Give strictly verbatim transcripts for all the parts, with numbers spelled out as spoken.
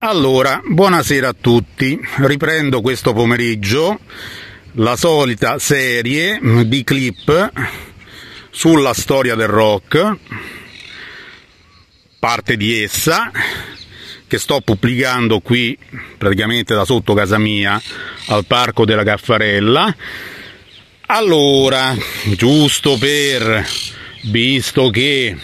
Allora, buonasera a tutti. Riprendo questo pomeriggio la solita serie di clip sulla storia del rock, parte di essa, che sto pubblicando qui praticamente da sotto casa mia al Parco della Caffarella. Allora, giusto per, visto che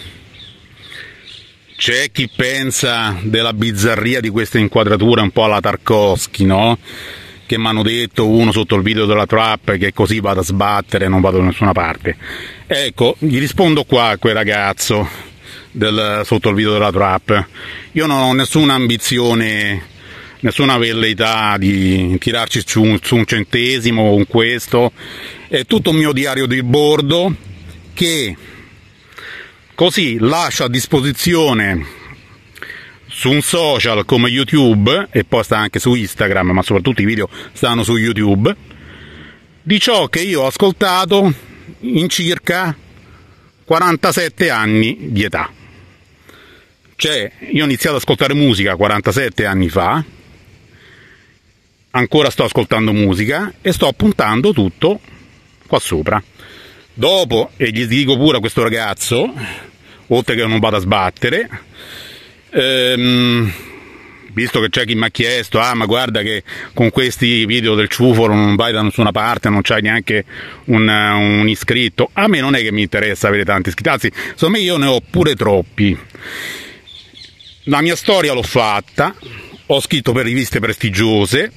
c'è chi pensa della bizzarria di questa inquadratura un po' alla Tarkovsky, no? Che mi hanno detto uno sotto il video della trap che così vado a sbattere e non vado da nessuna parte. Ecco, gli rispondo qua a quel ragazzo del, sotto il video della trap. Io non ho nessuna ambizione, nessuna velleità di tirarci su, su un centesimo con questo. È tutto un mio diario di bordo che così lascio a disposizione su un social come YouTube, e poi sta anche su Instagram, ma soprattutto i video stanno su YouTube, di ciò che io ho ascoltato in circa quarantasette anni di età. Cioè, io ho iniziato ad ascoltare musica quarantasette anni fa, ancora sto ascoltando musica e sto puntando tutto qua sopra. Dopo, e gli dico pure a questo ragazzo, oltre che non vado a sbattere, ehm, visto che c'è chi mi ha chiesto, ah ma guarda che con questi video del ciufolo non vai da nessuna parte, non c'hai neanche un, un iscritto, a me non è che mi interessa avere tanti iscritti, anzi, secondo me io ne ho pure troppi. La mia storia l'ho fatta, ho scritto per riviste prestigiose,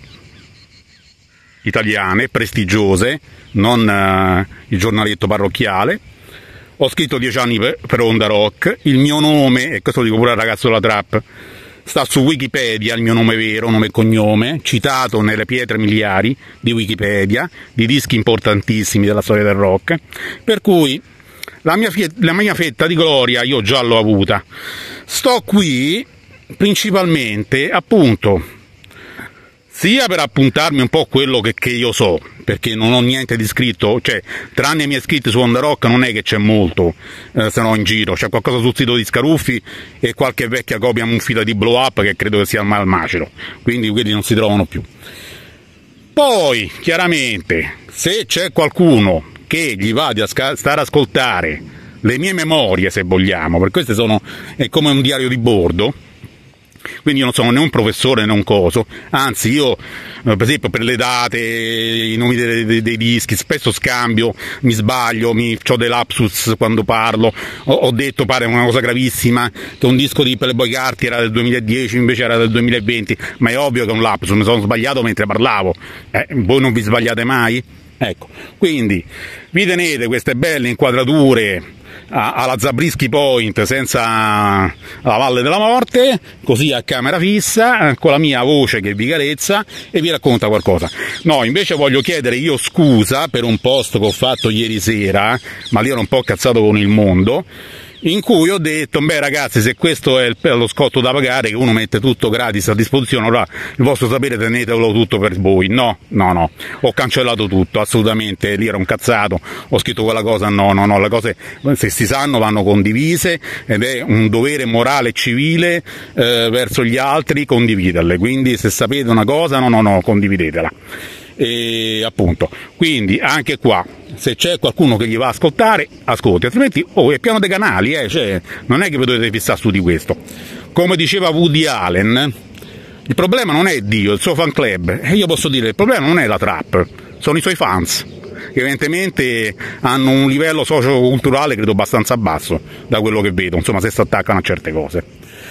italiane, prestigiose, non uh, il giornaletto parrocchiale. Ho scritto dieci anni per, per Onda Rock, il mio nome, e questo lo dico pure al ragazzo della trap, sta su Wikipedia, il mio nome vero, nome e cognome, citato nelle pietre miliari di Wikipedia, di dischi importantissimi della storia del rock, per cui la mia, la mia fetta di gloria io già l'ho avuta. Sto qui principalmente, appunto, sia per appuntarmi un po' quello che, che io so, perché non ho niente di scritto, cioè tranne i miei iscritti su Onda Rock non è che c'è molto, eh, se no in giro, c'è qualcosa sul sito di Scaruffi e qualche vecchia copia munfita di Blow Up che credo che sia al macero, quindi quelli non si trovano più. Poi, chiaramente, se c'è qualcuno che gli va a stare ad ascoltare le mie memorie, se vogliamo, perché queste sono, è come un diario di bordo, quindi io non sono né un professore né un coso, anzi io per esempio per le date, i nomi dei, dei, dei dischi, spesso scambio, mi sbaglio, mi, ho dei lapsus quando parlo, ho, ho detto, pare una cosa gravissima, che un disco di Playboy Carti era del duemiladieci, invece era del duemilaventi, ma è ovvio che è un lapsus, mi sono sbagliato mentre parlavo, eh, voi non vi sbagliate mai? Ecco, quindi vi tenete queste belle inquadrature alla Zabriskie Point senza la Valle della Morte, così a camera fissa, con la mia voce che vi carezza e vi racconta qualcosa. No, invece voglio chiedere io scusa per un post che ho fatto ieri sera, ma lì ero un po' cazzato con il mondo, in cui ho detto, beh ragazzi, se questo è lo scotto da pagare, che uno mette tutto gratis a disposizione, allora il vostro sapere tenetelo tutto per voi. No, no, no, ho cancellato tutto, assolutamente, lì era un cazzato, ho scritto quella cosa, no, no, no, le cose se si sanno vanno condivise ed è un dovere morale e civile eh, verso gli altri condividerle, quindi se sapete una cosa, no, no, no, condividetela. E appunto, quindi anche qua se c'è qualcuno che gli va a ascoltare, ascolti, altrimenti oh, è pieno dei canali, eh, cioè, non è che vi dovete fissare su di questo. Come diceva Woody Allen, il problema non è Dio, il suo fan club, e io posso dire il problema non è la trap, sono i suoi fans, che evidentemente hanno un livello socio-culturale credo abbastanza basso, da quello che vedo, insomma, se si attaccano a certe cose.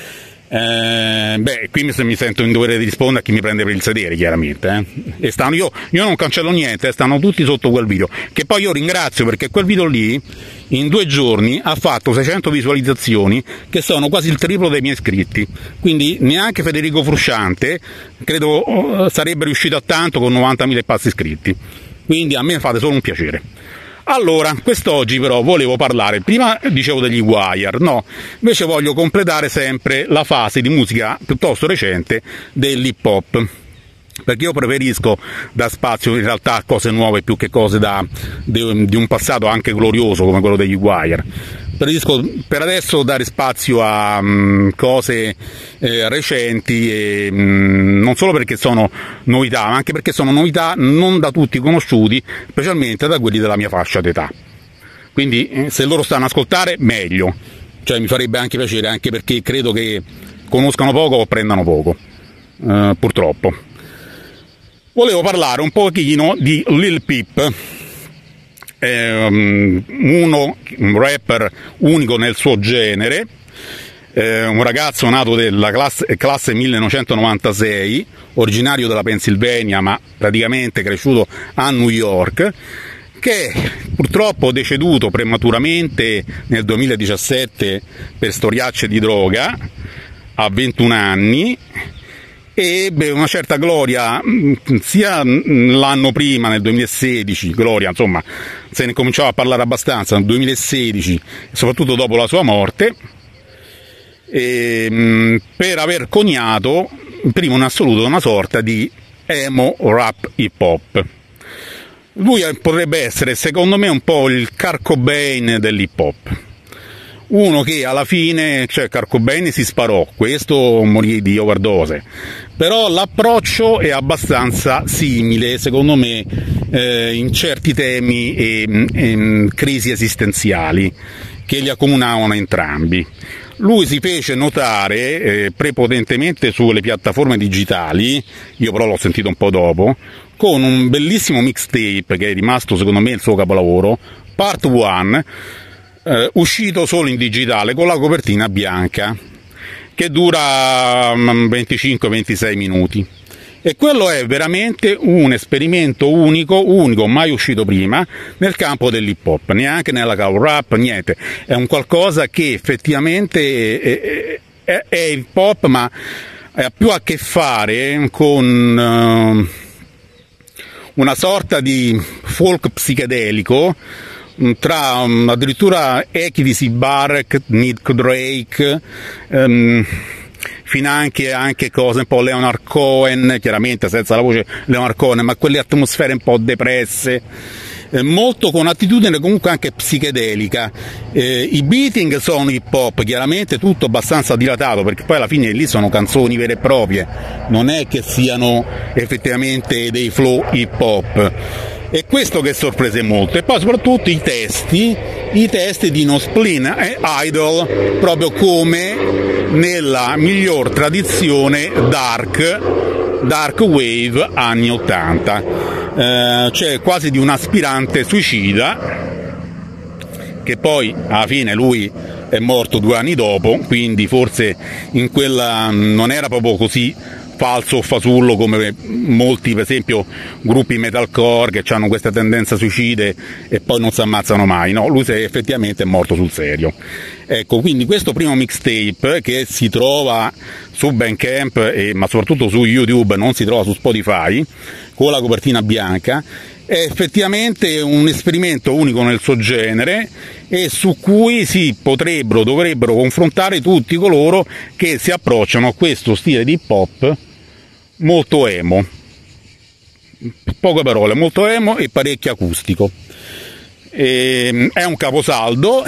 Eh, beh, qui mi, mi sento in dovere di rispondere a chi mi prende per il sedere, chiaramente, eh. E stanno, io, io non cancello niente, eh, stanno tutti sotto quel video, che poi io ringrazio perché quel video lì in due giorni ha fatto seicento visualizzazioni, che sono quasi il triplo dei miei iscritti, quindi neanche Federico Frusciante credo oh, sarebbe riuscito a tanto con novantamila e passi iscritti, quindi a me fate solo un piacere. Allora, quest'oggi però volevo parlare, prima dicevo degli Wire, no, invece voglio completare sempre la fase di musica piuttosto recente dell'hip hop, perché io preferisco dar spazio in realtà a cose nuove più che cose da, di, di un passato anche glorioso come quello degli Wire. preferisco per adesso dare spazio a um, cose eh, recenti, e, um, non solo perché sono novità, ma anche perché sono novità non da tutti conosciuti, specialmente da quelli della mia fascia d'età. Quindi eh, se loro stanno a ascoltare, meglio, cioè mi farebbe anche piacere, anche perché credo che conoscano poco o prendano poco, eh, purtroppo. Volevo parlare un pochino di Lil Peep, eh, uno, un rapper unico nel suo genere, eh, un ragazzo nato della classe, classe millenovecentonovantasei, originario della Pennsylvania ma praticamente cresciuto a New York, che purtroppo deceduto prematuramente nel duemiladiciassette per storiacce di droga a ventuno anni, e ebbe una certa gloria sia l'anno prima, nel duemilasedici, gloria insomma se ne cominciava a parlare abbastanza nel duemilasedici, soprattutto dopo la sua morte, e, per aver coniato prima in assoluto una sorta di emo rap hip hop. Lui potrebbe essere, secondo me, un po' il Kurt Cobain dell'hip hop, uno che alla fine, cioè Kurt Cobain si sparò, questo morì di overdose, però l'approccio è abbastanza simile, secondo me, eh, in certi temi e, e crisi esistenziali che li accomunavano entrambi. Lui si fece notare eh, prepotentemente sulle piattaforme digitali, io però l'ho sentito un po' dopo, con un bellissimo mixtape che è rimasto secondo me il suo capolavoro, Part One, eh, uscito solo in digitale con la copertina bianca, che dura venticinque ventisei minuti. E quello è veramente un esperimento unico, unico, mai uscito prima, nel campo dell'hip hop, neanche nella cover rap, niente. È un qualcosa che effettivamente è, è, è hip hop, ma ha più a che fare con uh, una sorta di folk psichedelico, tra um, addirittura Eki di Barrett, Nick Drake, um, finanche anche cose un po' Leonard Cohen, chiaramente senza la voce Leonard Cohen, ma quelle atmosfere un po' depresse, eh, molto con attitudine comunque anche psichedelica. Eh, i beating sono hip hop, chiaramente tutto abbastanza dilatato, perché poi alla fine lì sono canzoni vere e proprie, non è che siano effettivamente dei flow hip hop. E questo che sorprese molto, e poi soprattutto i testi, i testi di No Spleen e Idol, proprio come nella miglior tradizione dark, dark wave anni ottanta, eh, cioè quasi di un aspirante suicida, che poi alla fine lui è morto due anni dopo, quindi forse in quella non era proprio così falso o fasullo come molti, per esempio, gruppi metalcore che hanno questa tendenza suicide e poi non si ammazzano mai. No, lui effettivamente è morto sul serio. Ecco, quindi questo primo mixtape, che si trova su Bandcamp e, ma soprattutto su YouTube, non si trova su Spotify, con la copertina bianca, è effettivamente un esperimento unico nel suo genere e su cui si potrebbero, dovrebbero confrontare tutti coloro che si approcciano a questo stile di hip hop molto emo, poche parole, molto emo e parecchio acustico. E, è un caposaldo,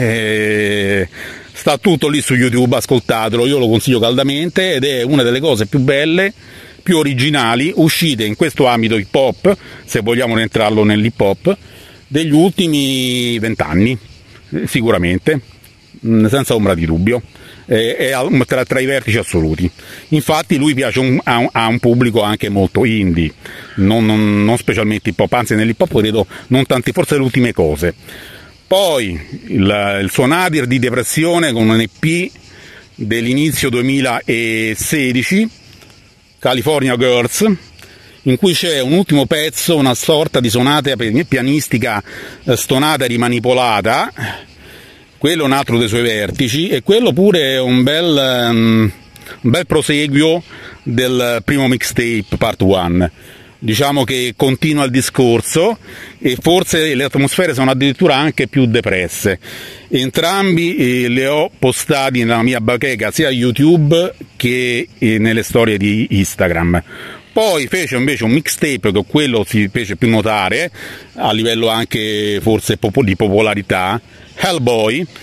e, sta tutto lì su YouTube, ascoltatelo, io lo consiglio caldamente, ed è una delle cose più belle, più originali, uscite in questo ambito hip hop, se vogliamo rientrarlo nell'hip hop, degli ultimi vent'anni, sicuramente, senza ombra di dubbio. È tra, tra i vertici assoluti. Infatti lui piace un, a, un, a un pubblico anche molto indie, non, non, non specialmente hip hop, anzi nell'hip hop credo non tanti, forse le ultime cose. Poi il, il suo nadir di depressione con un E P dell'inizio duemilasedici, California Girls, in cui c'è un ultimo pezzo, una sorta di sonata pianistica stonata e rimanipolata. Quello è un altro dei suoi vertici, e quello pure è un bel, um, un bel proseguio del primo mixtape Part One. Diciamo che continua il discorso e forse le atmosfere sono addirittura anche più depresse. Entrambi eh, le ho postati nella mia bacheca sia a YouTube che eh, nelle storie di Instagram. Poi fece invece un mixtape, che quello si fece più notare a livello anche forse di popolarità, Hellboy,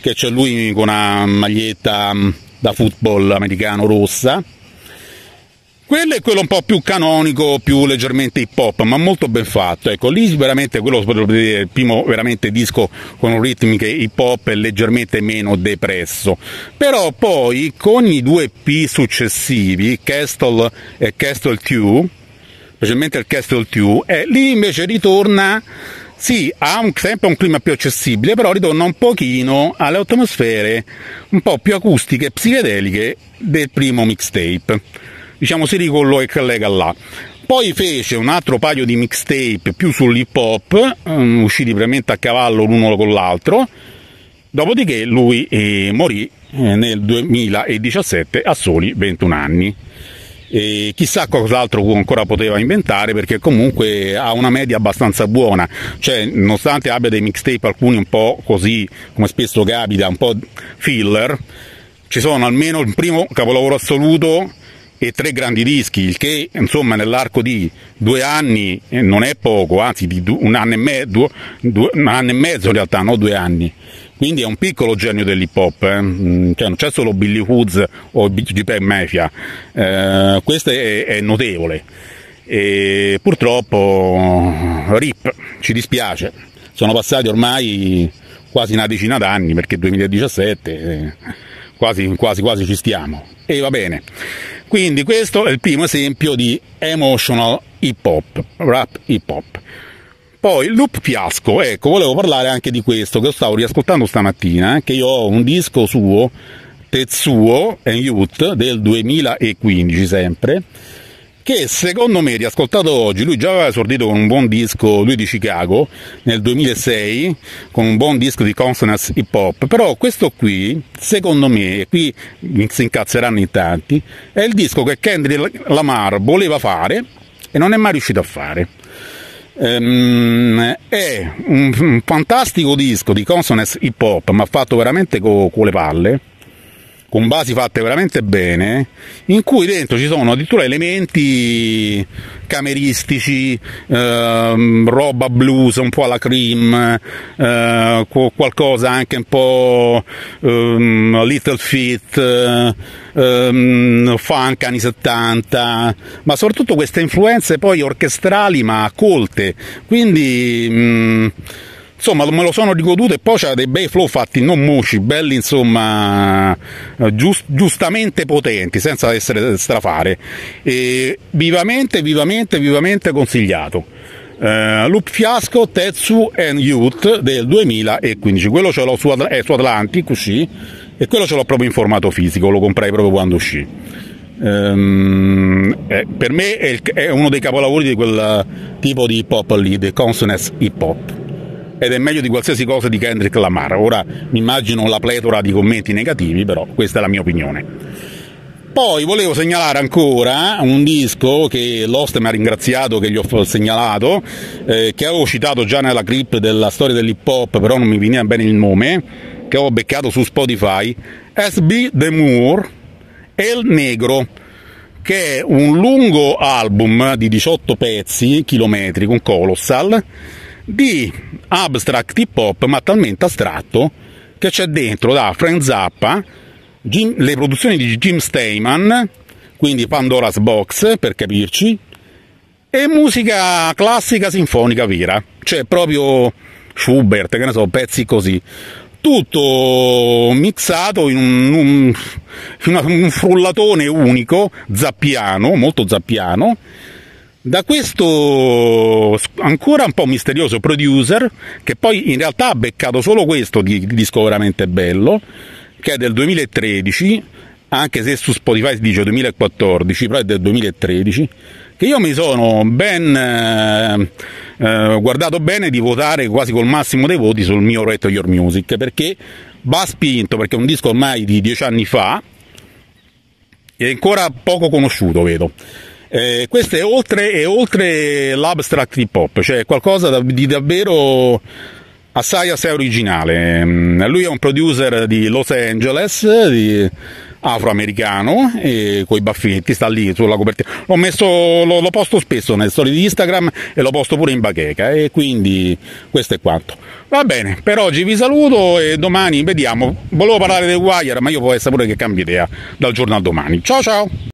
che c'è lui con una maglietta da football americano rossa. Quello è quello un po' più canonico, più leggermente hip hop, ma molto ben fatto. Ecco, lì veramente quello è il primo veramente disco con ritmiche hip hop e leggermente meno depresso. Però poi con i due P successivi, Castle e Castle due, specialmente il Castle due, eh, lì invece ritorna, sì, ha un, sempre un clima più accessibile, però ritorna un pochino alle atmosfere un po' più acustiche e psichedeliche del primo mixtape. Diciamo si ricollega là. Poi fece un altro paio di mixtape più sull'hip hop, um, usciti veramente a cavallo l'uno con l'altro, dopodiché lui eh, morì eh, nel duemiladiciassette a soli ventuno anni. E chissà cos'altro ancora poteva inventare, perché comunque ha una media abbastanza buona, cioè nonostante abbia dei mixtape alcuni un po' così, come spesso capita, un po' filler, ci sono almeno il primo capolavoro assoluto e tre grandi dischi, il che insomma nell'arco di due anni eh, non è poco, anzi di un anno e mezzo, due, un anno e mezzo in realtà, no due anni. Quindi è un piccolo genio dell'hip hop, eh. Cioè, non c'è solo Billy Woods o JPEG Mafia, eh, questo è, è notevole. E purtroppo rip, ci dispiace, sono passati ormai quasi una decina d'anni, perché duemiladiciassette eh, quasi, quasi quasi ci stiamo, e va bene. Quindi questo è il primo esempio di emotional hip hop, rap hip hop. Poi Lup Fiasco, ecco, volevo parlare anche di questo, che lo stavo riascoltando stamattina, eh, che io ho un disco suo, Tetsuo and Youth, del duemilaquindici sempre, che secondo me, riascoltato oggi, lui già aveva esordito con un buon disco, lui di Chicago, nel duemilasei, con un buon disco di consonance hip hop, però questo qui, secondo me, e qui si incazzeranno in tanti, è il disco che Kendrick Lamar voleva fare e non è mai riuscito a fare. Um, è un, un fantastico disco di consonance hip hop, ma fatto veramente con co le palle, con basi fatte veramente bene, in cui dentro ci sono addirittura elementi cameristici, ehm, roba blues un po' alla Cream, eh, qualcosa anche un po' ehm, Little Feat, ehm, funk anni settanta, ma soprattutto queste influenze poi orchestrali ma colte, quindi mh, insomma me lo sono rigoduto, e poi c'ha dei bei flow fatti non musci, belli insomma, giust, giustamente potenti, senza essere strafare, e vivamente, vivamente, vivamente consigliato. Uh, Lup Fiasco, Tetsu and Youth del duemilaquindici, quello ce l'ho su, eh, su Atlantic, uscì, e quello ce l'ho proprio in formato fisico, lo comprai proprio quando uscì. Um, eh, per me è, il, è uno dei capolavori di quel tipo di hip hop lì, di consonance hip hop, ed è meglio di qualsiasi cosa di Kendrick Lamar. Ora mi immagino la pletora di commenti negativi, però questa è la mia opinione. Poi volevo segnalare ancora un disco che Lost mi ha ringraziato che gli ho segnalato, eh, che avevo citato già nella clip della storia dell'hip hop, però non mi veniva bene il nome, che ho beccato su Spotify, S B The Moore El Negro, che è un lungo album di diciotto pezzi chilometri con Colossal, di abstract hip hop, ma talmente astratto che c'è dentro da Frank Zappa, Jim, le produzioni di Jim Steinman, quindi Pandora's Box per capirci, e musica classica sinfonica vera, cioè proprio Schubert, che ne so, pezzi così, tutto mixato in un, un, in un frullatone unico, zappiano, molto zappiano, da questo ancora un po' misterioso producer, che poi in realtà ha beccato solo questo di disco veramente bello, che è del duemilatredici, anche se su Spotify si dice duemilaquattordici, però è del duemilatredici, che io mi sono ben eh, eh, guardato bene di votare quasi col massimo dei voti sul mio Rate Your Music, perché va spinto, perché è un disco ormai di dieci anni fa e ancora poco conosciuto, vedo. Eh, questo è oltre, è oltre l'abstract hip hop, cioè qualcosa da, di davvero assai assai originale. Lui è un producer di Los Angeles, di afroamericano e coi baffetti, sta lì sulla copertina. L'ho messo, lo, lo posto spesso nelle storie di Instagram e lo posto pure in bacheca, e quindi questo è quanto. Va bene, per oggi vi saluto e domani vediamo. Volevo parlare del Wire, ma io può essere pure che cambi idea dal giorno al domani. Ciao ciao!